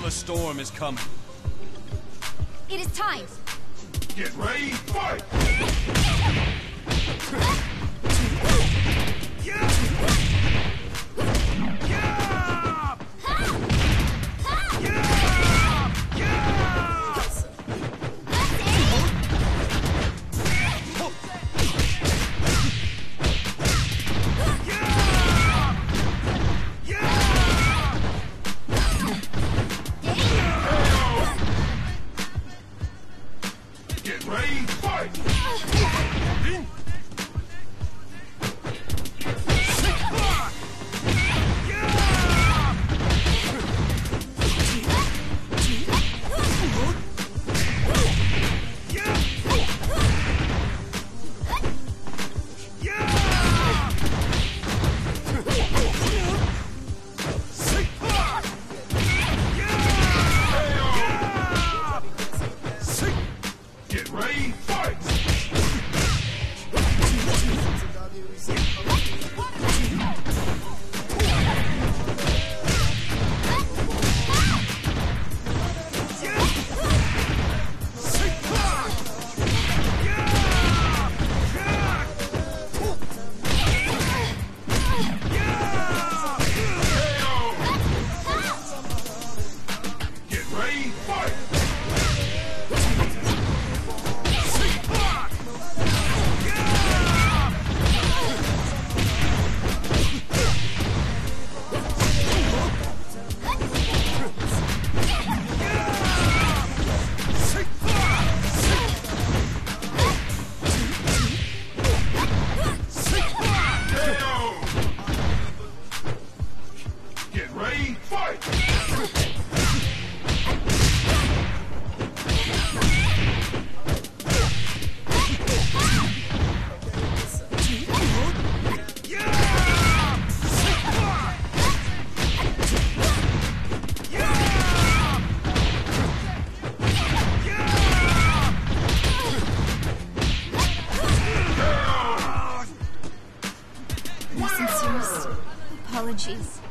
a storm is coming. It is time. Get ready, fight! Get ready, fight! Get ready, fight! Get ready, fight! Get ready, fight! My sincerest apologies.